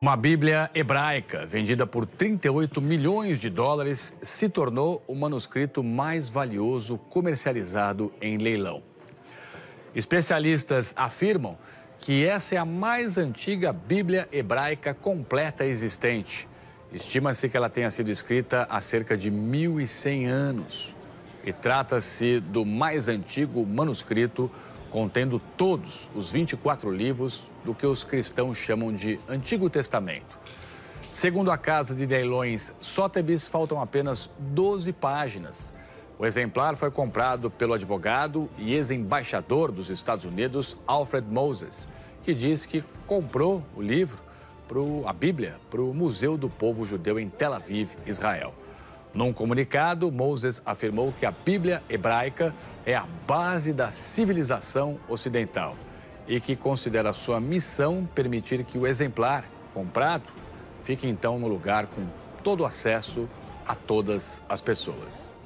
Uma Bíblia hebraica, vendida por 38 milhões de dólares, se tornou o manuscrito mais valioso comercializado em leilão. Especialistas afirmam que essa é a mais antiga Bíblia hebraica completa existente. Estima-se que ela tenha sido escrita há cerca de 1.100 anos. E trata-se do mais antigo manuscrito contendo todos os 24 livros do que os cristãos chamam de Antigo Testamento. Segundo a casa de leilões Sotheby's, faltam apenas 12 páginas. O exemplar foi comprado pelo advogado e ex-embaixador dos Estados Unidos, Alfred Moses, que diz que comprou o livro, a Bíblia, para o Museu do Povo Judeu em Tel Aviv, Israel. Num comunicado, Moses afirmou que a Bíblia hebraica é a base da civilização ocidental e que considera sua missão permitir que o exemplar comprado fique então no lugar com todo acesso a todas as pessoas.